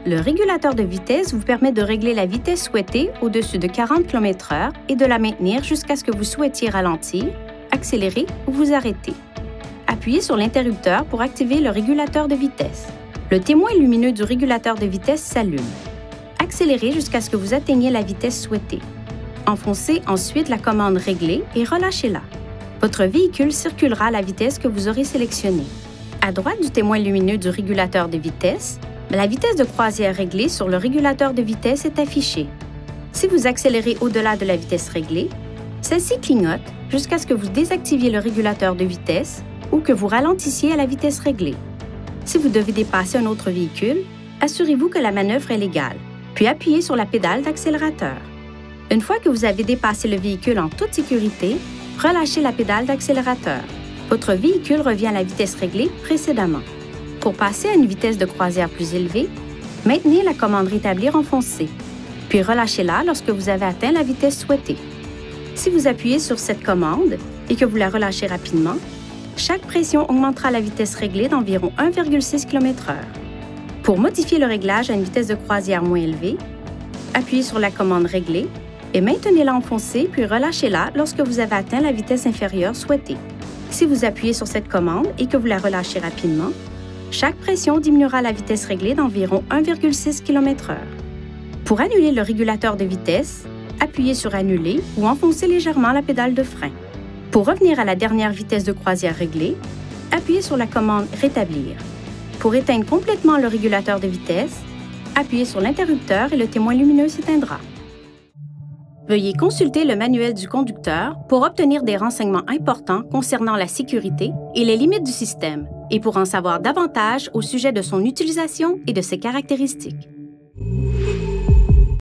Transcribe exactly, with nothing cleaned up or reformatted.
Le régulateur de vitesse vous permet de régler la vitesse souhaitée au-dessus de quarante kilomètres heure et de la maintenir jusqu'à ce que vous souhaitiez ralentir, accélérer ou vous arrêter. Appuyez sur l'interrupteur pour activer le régulateur de vitesse. Le témoin lumineux du régulateur de vitesse s'allume. Accélérez jusqu'à ce que vous atteigniez la vitesse souhaitée. Enfoncez ensuite la commande « Régler » et relâchez-la. Votre véhicule circulera à la vitesse que vous aurez sélectionnée. À droite du témoin lumineux du régulateur de vitesse, la vitesse de croisière réglée sur le régulateur de vitesse est affichée. Si vous accélérez au-delà de la vitesse réglée, celle-ci clignote jusqu'à ce que vous désactiviez le régulateur de vitesse ou que vous ralentissiez à la vitesse réglée. Si vous devez dépasser un autre véhicule, assurez-vous que la manœuvre est légale, puis appuyez sur la pédale d'accélérateur. Une fois que vous avez dépassé le véhicule en toute sécurité, relâchez la pédale d'accélérateur. Votre véhicule revient à la vitesse réglée précédemment. Pour passer à une vitesse de croisière plus élevée, maintenez la commande « Rétablir » enfoncée, puis relâchez-la lorsque vous avez atteint la vitesse souhaitée. Si vous appuyez sur cette commande et que vous la relâchez rapidement, chaque pression augmentera la vitesse réglée d'environ un virgule six kilomètres heure. Pour modifier le réglage à une vitesse de croisière moins élevée, appuyez sur la commande « Régler » et maintenez-la enfoncée puis relâchez-la lorsque vous avez atteint la vitesse inférieure souhaitée. Si vous appuyez sur cette commande et que vous la relâchez rapidement, chaque pression diminuera la vitesse réglée d'environ un virgule six kilomètres heure. Pour annuler le régulateur de vitesse, appuyez sur « Annuler » ou enfoncez légèrement la pédale de frein. Pour revenir à la dernière vitesse de croisière réglée, appuyez sur la commande « Rétablir ». Pour éteindre complètement le régulateur de vitesse, appuyez sur l'interrupteur et le témoin lumineux s'éteindra. Veuillez consulter le manuel du conducteur pour obtenir des renseignements importants concernant la sécurité et les limites du système et pour en savoir davantage au sujet de son utilisation et de ses caractéristiques.